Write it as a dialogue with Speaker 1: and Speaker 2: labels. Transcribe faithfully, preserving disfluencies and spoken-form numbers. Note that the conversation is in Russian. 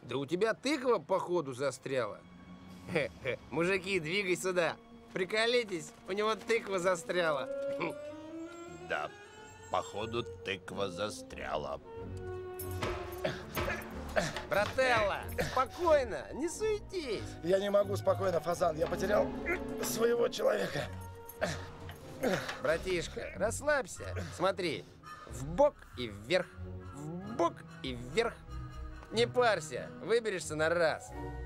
Speaker 1: Да у тебя тыква, походу, застряла. Хе-хе. Мужики, двигай сюда. Приколитесь, у него тыква застряла.
Speaker 2: Да, походу, тыква застряла.
Speaker 1: Брателло, спокойно, не суетись.
Speaker 3: Я не могу спокойно, Фазан. Я потерял своего человека.
Speaker 1: Братишка, расслабься. Смотри, в бок и вверх, в бок и вверх. Не парься, выберешься на раз.